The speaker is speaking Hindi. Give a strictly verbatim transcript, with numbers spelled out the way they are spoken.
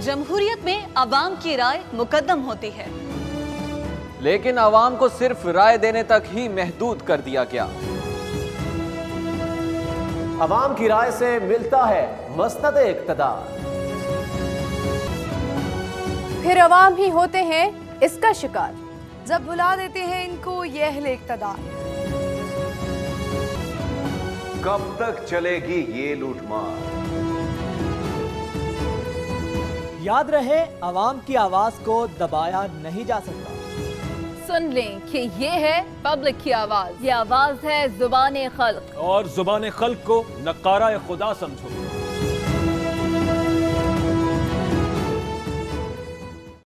जमहूरियत में अवाम की राय मुकद्दम होती है, लेकिन अवाम को सिर्फ राय देने तक ही महदूद कर दिया गया। अवाम की राय से मिलता है मसनद इक़्तिदार, फिर अवाम ही होते हैं इसका शिकार जब बुला देते हैं इनको ये अहले इक़्तिदार। कब तक चलेगी ये लूटमार? याद रहे, अवाम की आवाज को दबाया नहीं जा सकता। सुन लें कि ये है पब्लिक की आवाज, ये आवाज है जुबान खल्क, और जुबान खल्क को नकारा खुदा समझो।